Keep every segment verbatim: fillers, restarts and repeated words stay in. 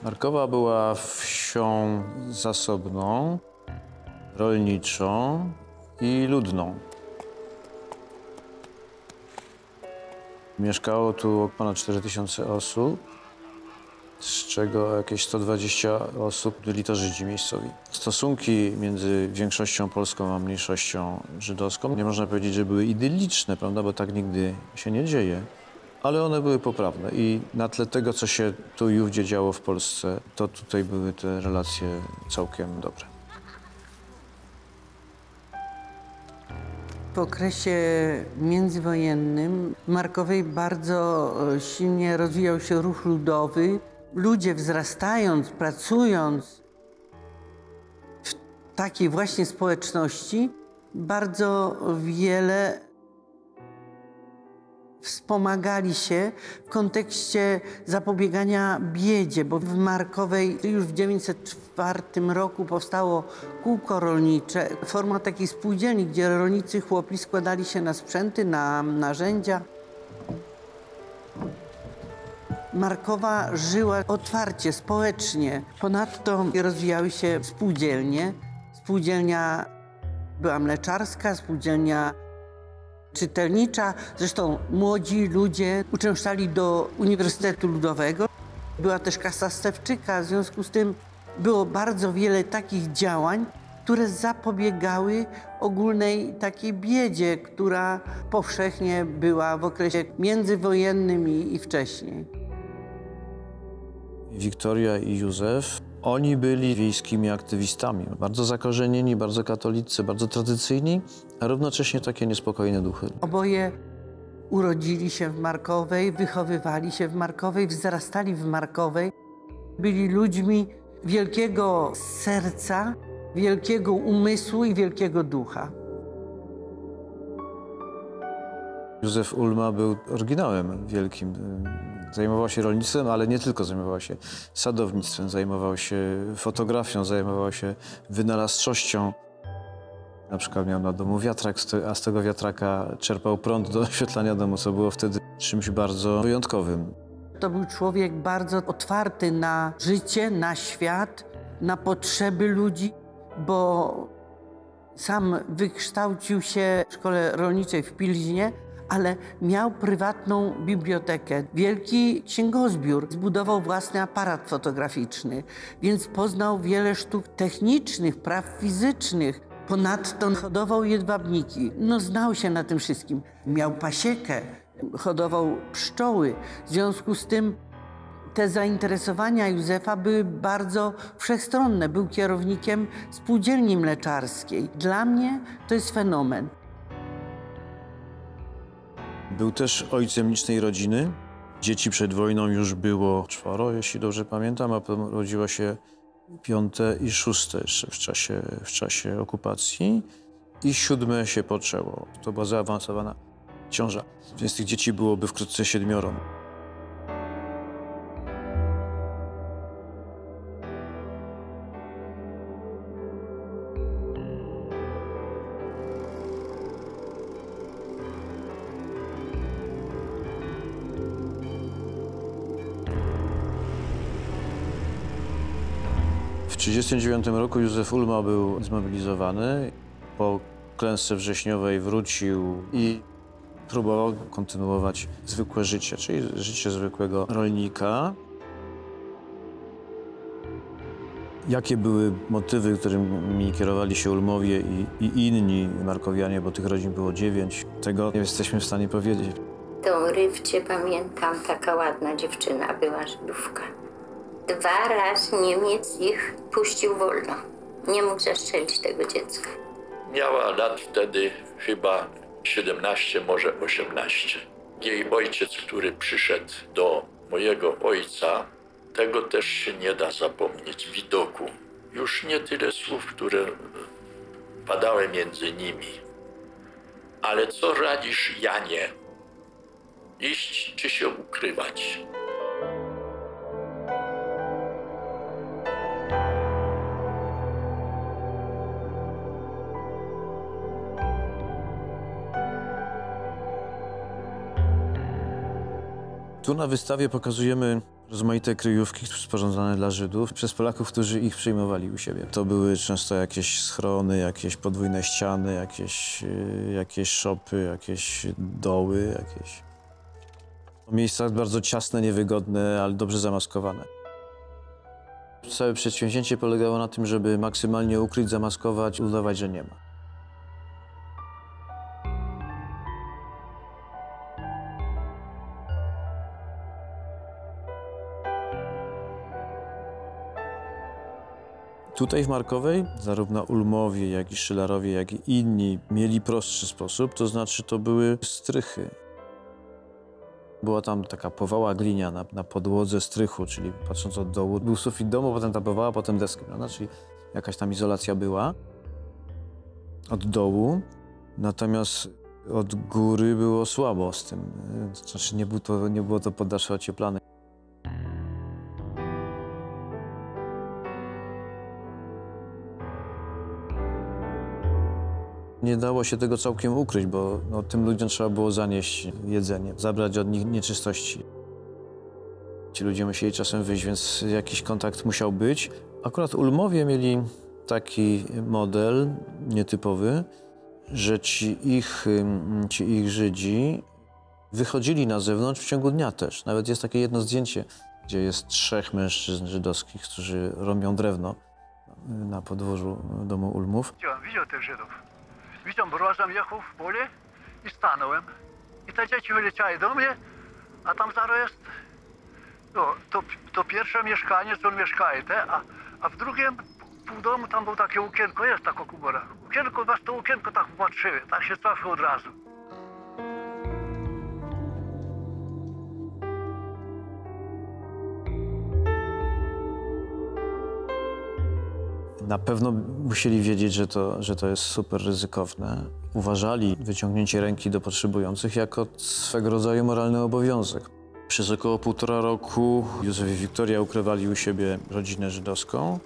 Markowa była wsią zasobną, rolniczą i ludną. Mieszkało tu ponad cztery tysiące osób, z czego jakieś sto dwadzieścia osób byli to Żydzi miejscowi. Stosunki między większością polską a mniejszością żydowską nie można powiedzieć, że były idylliczne, prawda, bo tak nigdy się nie dzieje, ale one były poprawne i na tle tego, co się tu i ówdzie działo w Polsce, to tutaj były te relacje całkiem dobre. W okresie międzywojennym w Markowej bardzo silnie rozwijał się ruch ludowy. Ludzie wzrastając, pracując w takiej właśnie społeczności, bardzo wiele wspomagali się w kontekście zapobiegania biedzie, bo w Markowej już w tysiąc dziewięćset czwartym roku powstało kółko rolnicze, forma takiej spółdzielni, gdzie rolnicy chłopi składali się na sprzęty, na narzędzia. Markowa żyła otwarcie, społecznie. Ponadto rozwijały się spółdzielnie. Spółdzielnia była mleczarska, spółdzielnia czytelnicza. Zresztą młodzi ludzie uczęszczali do Uniwersytetu Ludowego. Była też kasa Stefczyka, w związku z tym było bardzo wiele takich działań, które zapobiegały ogólnej takiej biedzie, która powszechnie była w okresie międzywojennym i, i wcześniej. Wiktoria i Józef, oni byli wiejskimi aktywistami, bardzo zakorzenieni, bardzo katolicy, bardzo tradycyjni, a równocześnie takie niespokojne duchy. Oboje urodzili się w Markowej, wychowywali się w Markowej, wzrastali w Markowej. Byli ludźmi wielkiego serca, wielkiego umysłu i wielkiego ducha. Józef Ulma był oryginałem wielkim. Zajmował się rolnictwem, ale nie tylko zajmował się sadownictwem, zajmował się fotografią, zajmował się wynalazczością. Na przykład miał na domu wiatrak, a z tego wiatraka czerpał prąd do oświetlania domu, co było wtedy czymś bardzo wyjątkowym. To był człowiek bardzo otwarty na życie, na świat, na potrzeby ludzi, bo sam wykształcił się w szkole rolniczej w Pilźnie, ale miał prywatną bibliotekę, wielki księgozbiór. Zbudował własny aparat fotograficzny, więc poznał wiele sztuk technicznych, praw fizycznych. Ponadto hodował jedwabniki. No, znał się na tym wszystkim. Miał pasiekę, hodował pszczoły. W związku z tym te zainteresowania Józefa były bardzo wszechstronne. Był kierownikiem spółdzielni mleczarskiej. Dla mnie to jest fenomen. Był też ojcem licznej rodziny. Dzieci przed wojną już było czworo, jeśli dobrze pamiętam, a potem rodziło się piąte i szóste jeszcze w czasie, w czasie okupacji. I siódme się poczęło. To była zaawansowana ciąża, więc tych dzieci byłoby wkrótce siedmioro. W tysiąc dziewięćset trzydziestym dziewiątym roku Józef Ulma był zmobilizowany. Po klęsce wrześniowej wrócił i próbował kontynuować zwykłe życie, czyli życie zwykłego rolnika. Jakie były motywy, którymi kierowali się Ulmowie i, i inni markowianie, bo tych rodzin było dziewięć, tego nie jesteśmy w stanie powiedzieć. To Rywcie, pamiętam, taka ładna dziewczyna była, Żydówka. Dwa razy Niemiec ich puścił wolno. Nie mógł zastrzelić tego dziecka. Miała lat wtedy chyba siedemnaście, może osiemnaście. Jej ojciec, który przyszedł do mojego ojca, tego też się nie da zapomnieć, widoku. Już nie tyle słów, które padały między nimi. Ale co radzisz, Janie? Iść czy się ukrywać? Tu na wystawie pokazujemy Rozmaite kryjówki sporządzane dla Żydów przez Polaków, którzy ich przyjmowali u siebie. To były często jakieś schrony, jakieś podwójne ściany, jakieś, yy, jakieś szopy, jakieś doły, jakieś... Miejsca bardzo ciasne, niewygodne, ale dobrze zamaskowane. Całe przedsięwzięcie polegało na tym, żeby maksymalnie ukryć, zamaskować, udawać, że nie ma. Tutaj w Markowej zarówno Ulmowie, jak i Szylarowie, jak i inni mieli prostszy sposób, to znaczy to były strychy. Była tam taka powała gliniana na podłodze strychu, czyli patrząc od dołu, był sufit domu, potem ta powała, potem deski, prawda? Czyli jakaś tam izolacja była od dołu, natomiast od góry było słabo z tym, to znaczy nie było to, nie było to poddasze ocieplane. Nie dało się tego całkiem ukryć, bo no, tym ludziom trzeba było zanieść jedzenie, zabrać od nich nieczystości. Ci ludzie musieli czasem wyjść, więc jakiś kontakt musiał być. Akurat Ulmowie mieli taki model nietypowy, że ci ich, ci ich Żydzi wychodzili na zewnątrz w ciągu dnia też. Nawet jest takie jedno zdjęcie, gdzie jest trzech mężczyzn żydowskich, którzy robią drewno na podwórzu domu Ulmów. Widział tych Żydów. Widziałem, mrozem jechał w pole i stanąłem. I te dzieci wyleciały do mnie, a tam zaraz jest no, to, to pierwsze mieszkanie, co on mieszkaje, te, a, a w drugim pół domu tam było takie okienko, jest taka komora. Okienko, was to okienko tak patrzyły, tak się trafiło od razu. Na pewno musieli wiedzieć, że to, że to jest super ryzykowne. Uważali wyciągnięcie ręki do potrzebujących jako swego rodzaju moralny obowiązek. Przez około półtora roku Józef i Wiktoria ukrywali u siebie rodzinę żydowską.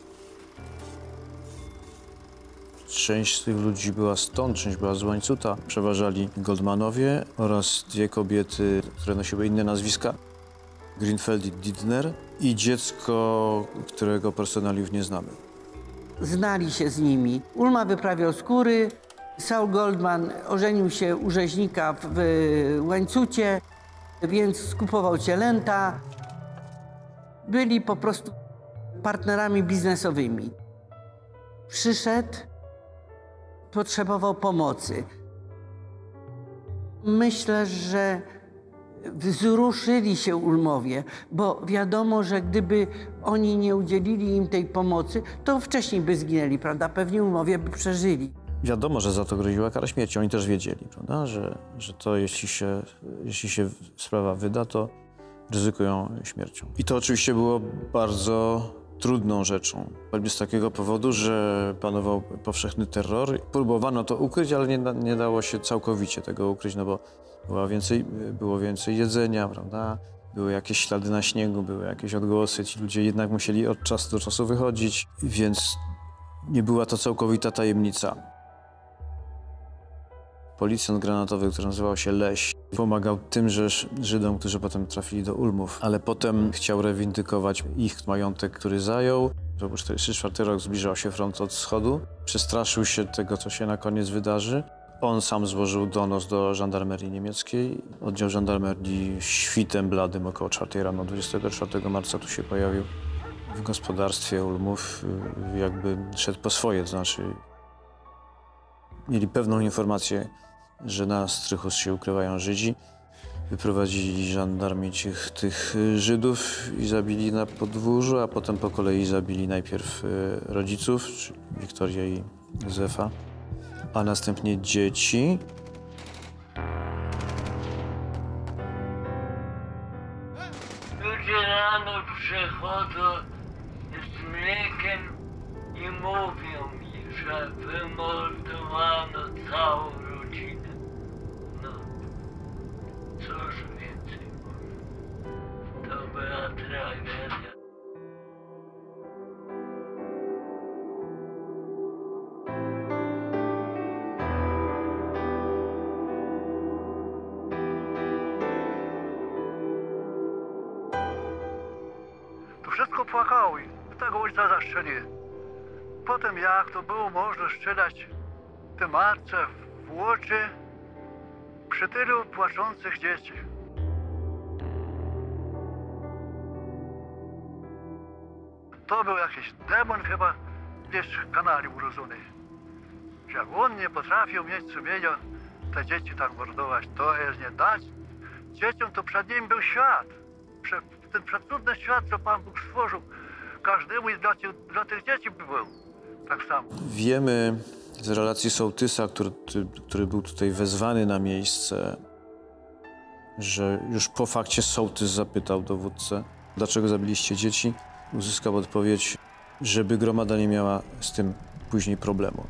Część z tych ludzi była stąd, część była z Łańcuta. Przeważali Goldmanowie oraz dwie kobiety, które nosiły inne nazwiska. Greenfeld i Didner i dziecko, którego personaliów nie znamy. Znali się z nimi. Ulma wyprawiał skóry, Saul Goldman ożenił się u rzeźnika w Łańcucie, więc skupował cielęta. Byli po prostu partnerami biznesowymi. Przyszedł, potrzebował pomocy. Myślę, że wzruszyli się Ulmowie, bo wiadomo, że gdyby oni nie udzielili im tej pomocy, to wcześniej by zginęli, prawda? Pewnie Ulmowie by przeżyli. Wiadomo, że za to groziła kara śmierci. Oni też wiedzieli, prawda? Że, że to jeśli się, jeśli się sprawa wyda, to ryzykują śmiercią. I to oczywiście było bardzo trudną rzeczą. Choćby z takiego powodu, że panował powszechny terror. Próbowano to ukryć, ale nie, nie dało się całkowicie tego ukryć, no bo było więcej, było więcej jedzenia, prawda? Były jakieś ślady na śniegu, były jakieś odgłosy. Ci ludzie jednak musieli od czasu do czasu wychodzić, więc nie była to całkowita tajemnica. Policjant granatowy, który nazywał się Leś, pomagał tymże Żydom, którzy potem trafili do Ulmów, ale potem chciał rewindykować ich majątek, który zajął. To był czterdziesty czwarty rok, zbliżał się front od wschodu. Przestraszył się tego, co się na koniec wydarzy. On sam złożył donos do żandarmerii niemieckiej. Oddział żandarmerii świtem bladym około czwartej rano, dwudziestego czwartego marca tu się pojawił w gospodarstwie Ulmów. Jakby szedł po swoje, to znaczy mieli pewną informację, że na strychu się ukrywają Żydzi. Wyprowadzili żandarmi tych, tych Żydów i zabili na podwórzu, a potem po kolei zabili najpierw rodziców, czyli Wiktorię i Józefa, a następnie dzieci. Ludzie rano przychodzą z mlekiem i mówią mi, że wymordowano całą rodzinę. No, cóż więcej mówię. To była tragedia. płakał i tego ojca zastrzeliłem. Potem jak to było można strzelać tę matce w oczy przy tylu płaczących dzieci. To był jakiś demon chyba gdzieś w kanale urodzony. Jak on nie potrafił mieć sumienia, te dzieci tak mordować, to jest nie dać. Dzieciom to przed nim był świat. Prze, ten przecudny świat, co Pan Bóg stworzył, każdemu i dla, dla tych dzieci by był tak samo. Wiemy z relacji sołtysa, który, który był tutaj wezwany na miejsce, że już po fakcie sołtys zapytał dowódcę, dlaczego zabiliście dzieci. Uzyskał odpowiedź, żeby gromada nie miała z tym później problemu.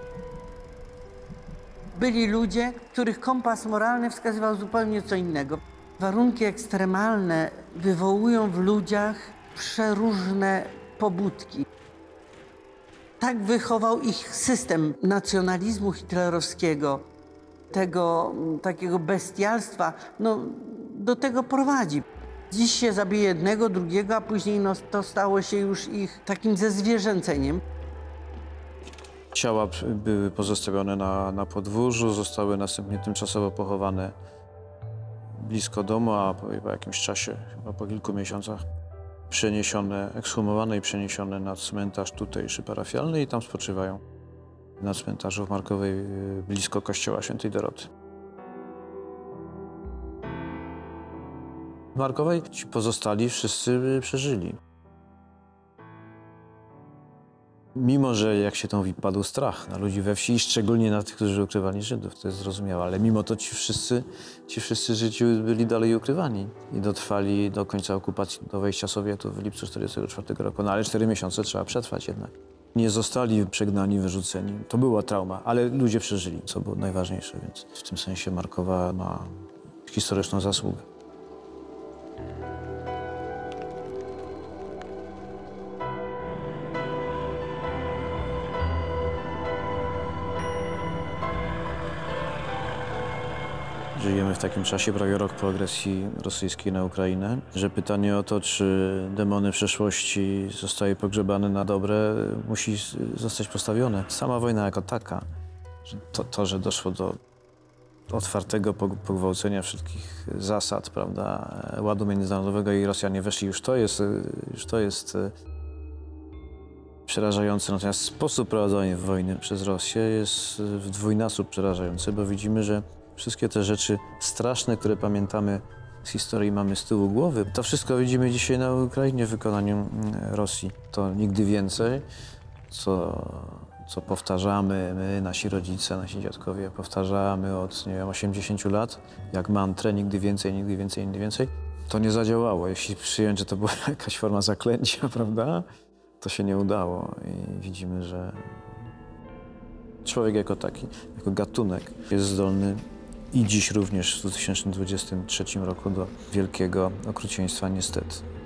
Byli ludzie, których kompas moralny wskazywał zupełnie co innego. Warunki ekstremalne wywołują w ludziach przeróżne pobudki. Tak wychował ich system nacjonalizmu hitlerowskiego, tego takiego bestialstwa, no do tego prowadzi. Dziś się zabije jednego, drugiego, a później no, to stało się już ich takim zezwierzęceniem. Ciała były pozostawione na, na podwórzu, zostały następnie tymczasowo pochowane blisko domu, a po, po jakimś czasie, chyba po kilku miesiącach, przeniesione, ekshumowane i przeniesione na cmentarz tutejszy parafialny i tam spoczywają na cmentarzu w Markowej blisko kościoła Świętej Doroty. W Markowej ci pozostali wszyscy przeżyli. Mimo że, jak się to mówi, padł strach na ludzi we wsi i szczególnie na tych, którzy ukrywali Żydów, to jest zrozumiałe, ale mimo to ci wszyscy, ci wszyscy Żydzi byli dalej ukrywani i dotrwali do końca okupacji, do wejścia Sowietów w lipcu tysiąc dziewięćset czterdziestego czwartego roku, no ale cztery miesiące trzeba przetrwać jednak. Nie zostali przegnani, wyrzuceni. To była trauma, ale ludzie przeżyli, co było najważniejsze, więc w tym sensie Markowa ma historyczną zasługę. Żyjemy w takim czasie, prawie rok po agresji rosyjskiej na Ukrainę, że pytanie o to, czy demony przeszłości zostały pogrzebane na dobre, musi zostać postawione. Sama wojna jako taka, że to, to, że doszło do otwartego pogwałcenia wszystkich zasad, prawda, ładu międzynarodowego i Rosjanie weszli, już to jest, już to jest przerażające. Natomiast sposób prowadzenia wojny przez Rosję jest w dwójnasób przerażający, bo widzimy, że wszystkie te rzeczy straszne, które pamiętamy z historii, mamy z tyłu głowy. To wszystko widzimy dzisiaj na Ukrainie w wykonaniu Rosji. To nigdy więcej, co, co powtarzamy my, nasi rodzice, nasi dziadkowie, powtarzamy od, nie wiem, osiemdziesięciu lat, jak mantrę, nigdy więcej, nigdy więcej, nigdy więcej. To nie zadziałało. Jeśli przyjąć, że to była jakaś forma zaklęcia, prawda, to się nie udało i widzimy, że człowiek jako taki, jako gatunek jest zdolny i dziś również w dwa tysiące dwudziestym trzecim roku do wielkiego okrucieństwa, niestety.